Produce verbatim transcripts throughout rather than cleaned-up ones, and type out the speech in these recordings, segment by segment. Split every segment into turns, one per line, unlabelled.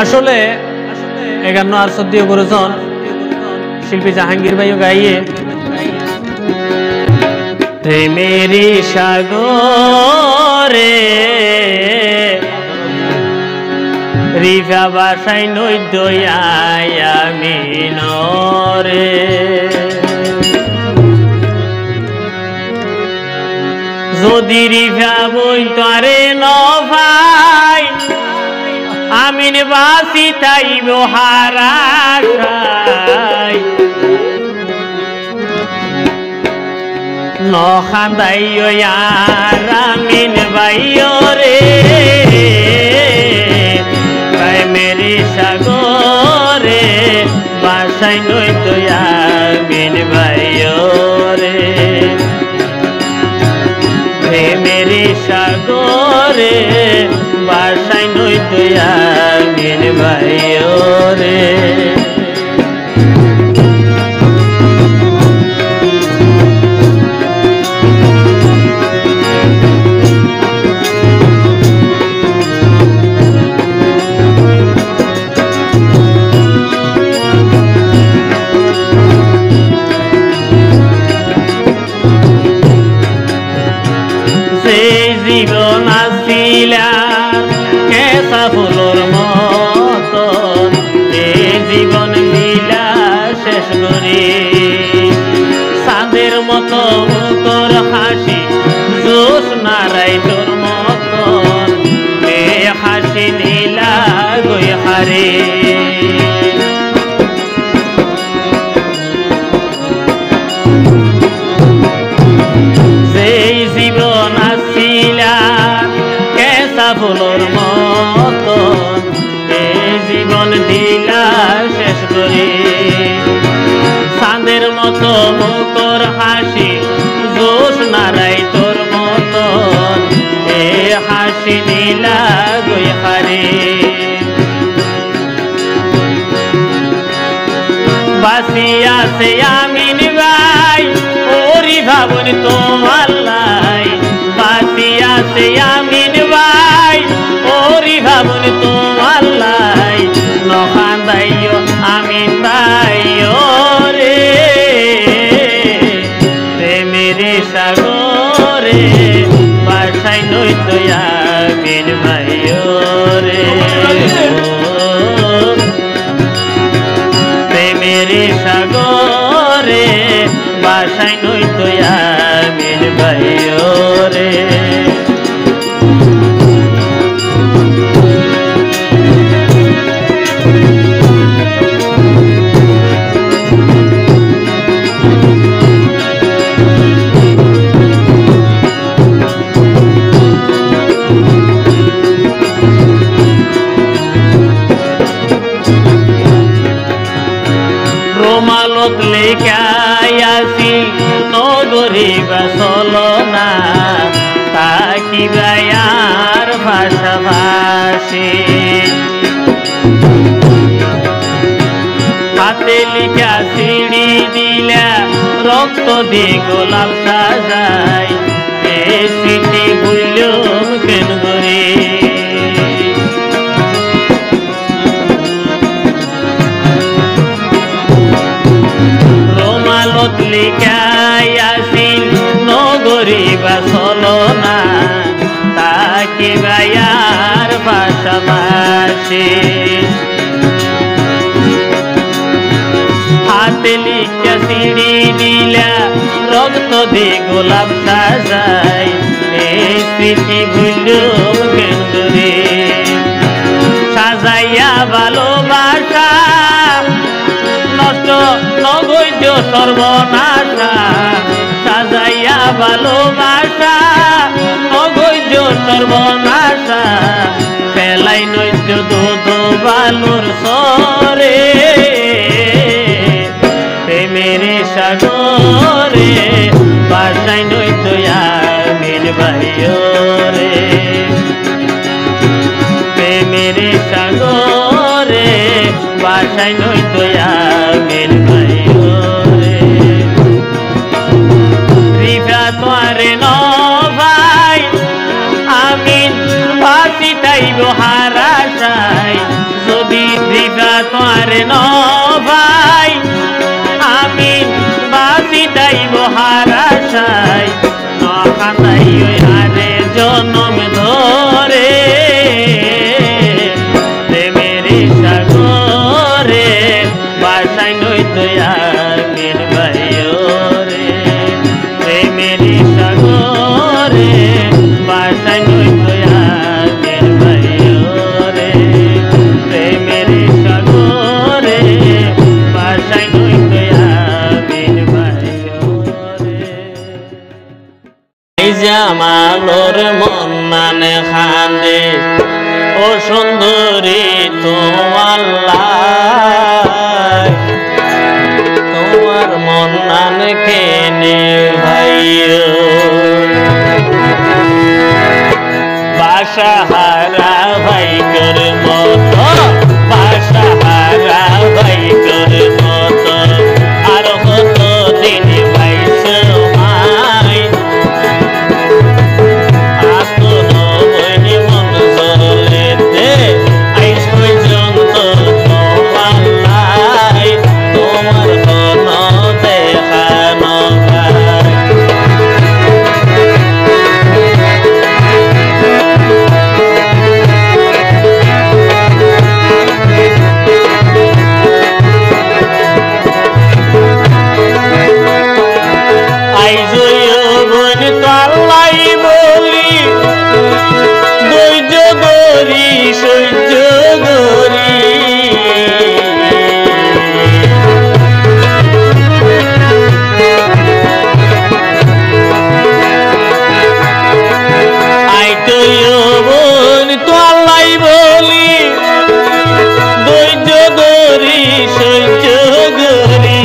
আসলে একান্ন আর সদ্য করেছেন শিল্পী জাহাঙ্গীর ভাইও গাইয়ে প্রেমেরি সাগরে রিফা বাসায় নৈদয়ায় আমি নরে যদি রিফা বই তারে নভাই আমিন বাসি তাইব হারাশাই নখান্দাইও আর আমিন বাইও রে প্রেমেরি সাগরে বাসায় নইতো আমিন বাইও রে প্রেমেরি সাগরে বাসায় নইতো আমিন বাইও রে জীবন আসিলা কেসা ফুলোর মতন এই জীবন মিলা শেষ করি চাঁদের মতো তোর হাসি জোশ নারাই তোর মতন এ হাসি নীলা গই হারে ফুলোর মতন এই জীবন দিলা শেষ করে চাঁদের মতো মুখর হাসি জোশ নারাই তোর মতন এ হাসি নীলা গই হারে বাসি আছে আমিন ভাই ওরি ভাবন তোমার লাই বাসি আছে আমিন ভাই ওরি ভাবন তোমার লাই নখান্দাইও আমিন ভাইও রে প্রেমেরি সাগরে বাসায় নইতো আমিন ভাইও রে প্রেমেরি সাগরে বাসায় নইতো আমিন ভাইও রে রোমালত লেখাই আসি নগরী বাসলো না তাকিবাই আর ভাষাভাষী হাতে লিখা সিঁড়ি দিলা রক্ত দিয়ে গোলাপ সাজাই এ স্মৃতি ভুলুম কেন করে লিখাই আসিল নগরী বাসলো না তাকে গায়ার পাশাপাশি হাতে লিখা সিঁড়ি দিলা রক্ত দে গোলাপ সাজাই এই স্মৃতি ভুলুম কেন করে সাজাইয়া ভালোবাসা নষ্ট নগৈজ সর্বনাশা সাজাইয়া ভালোবাসা নগৈজ সর্বনাশা পেলাই নৈজ দুধ বালুর সরে প্রেমেরি সাগরে বাসায় নইতো আমিন ভাইও রে প্রেমেরি সাগরে বাসায় নইতো আমিন ভাইও রে রিফা তোয়ারে ন ভাই আমিন বাসি তাইব হারাশাই যদি তোমারে ন ভাই আমি বাজি দাইব হারাশাই নখানাই ওই হারে জনম ধরে প্রেমের সাগরে বাসাই নই দয়ামিন ভাইও রে প্রেমের সাগরে বাসাই নই দয়ামিন ভাইও রে প্রেমের সাগরে বাসাই নই দয়ামিন ভাইও রে এই যে আমালোর মন মানে খান্দে ও সুন্দরী তোমার লাই তোমার মন নান কেনে ভাইও বাসা হারা ভাই কর মতো বাসা হারা ভাই কর মতো আর কত দিন ভাই সময় আসল বনি মন চলেতে আইস পর্যন্ত তোমার লাই তোমার কোনো দেখানো ভাই সহ্য করি আই তো বোন তো আল্লাহ বলি ধৈর্য ধরি সহ্য করি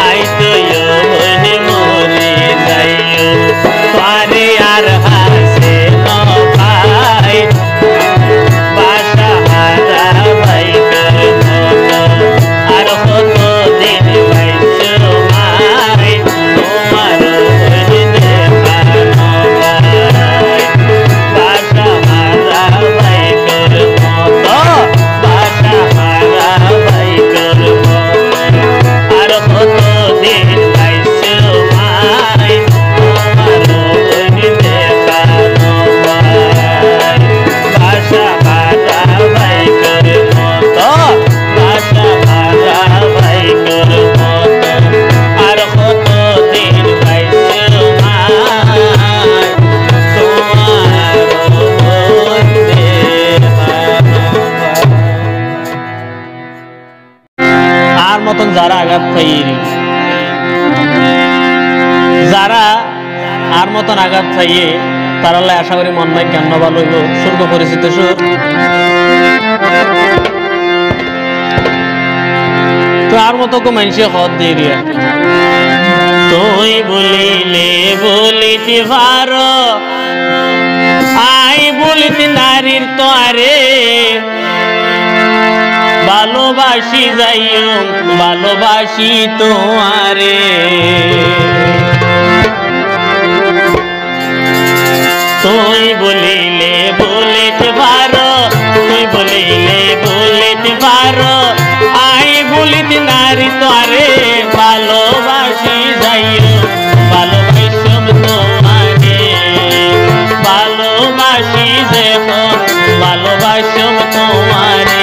আর হাসে আর মতন যারা আঘাত পাইল যারা আর মতন আঘাত পাইয়ে তারা আশা করি মন নাই জ্ঞান ভালো হইব স্বর্গ পরিচিত সুর তো আর মতো কো মানুষে হদ দিয়ে দিয়া তুই বলিলে বলিতে পারো আই বলিতে নারীর তোয়ারে ভালোবাসি যাইও ভালোবাসি তোমারে তুই বলিলে বলিতে পারো তুই বলিলে বলিতে পারো আই বলিতে নারী তোয়ারে ভালোবাসি যাইও ভালোবাসম তোমারে ভালোবাসি যখন ভালোবাসম তোমারে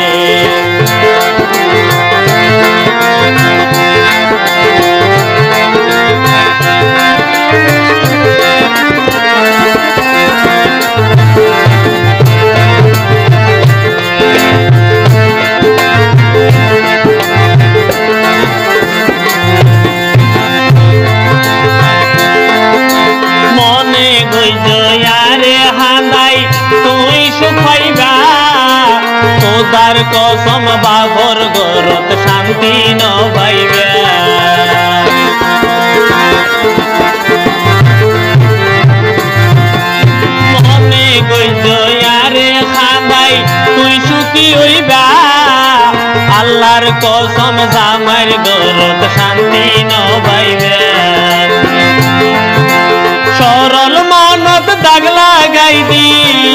তার কসম বাবর গরত শান্তি ন পাইবে মনে কইছ আরে খানাই তুই সুখী হইবা আল্লাহর কসম জামার গরত শান্তি ন পাইবে সরল মনত দাগ লাগাই দি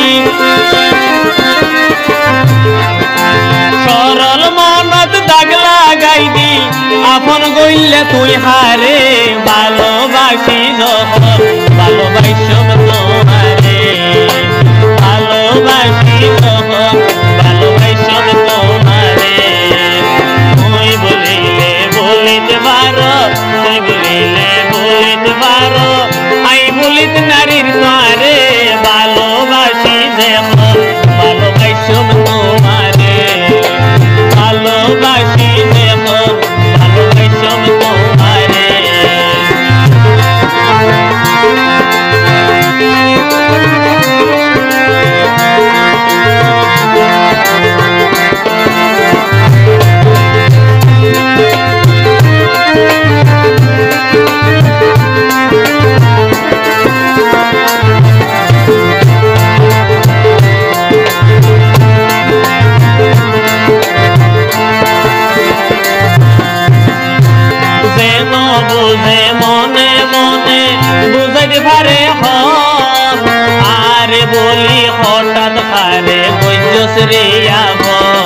সরল মনত দাগ লাগাই দি আপন গইলে তুই হারে ভালোবাসি যখন ভালোবাসম তোমারে ভালোবাসি যখন ভালোবাসম তোমারে তুই বলিলে বলিতে পারো তুই বলিলে বলিতে পারো আই বলিতে নারীর তোয়ারে ভালোবাসি যখন ভালোবাসম তোমারে ভালোবাসি যখন ভালোবাসম তোমারে বুঝে মনে মনে বুঝাইতে পারে আরে বলি হঠাৎ পারে বৈজস রে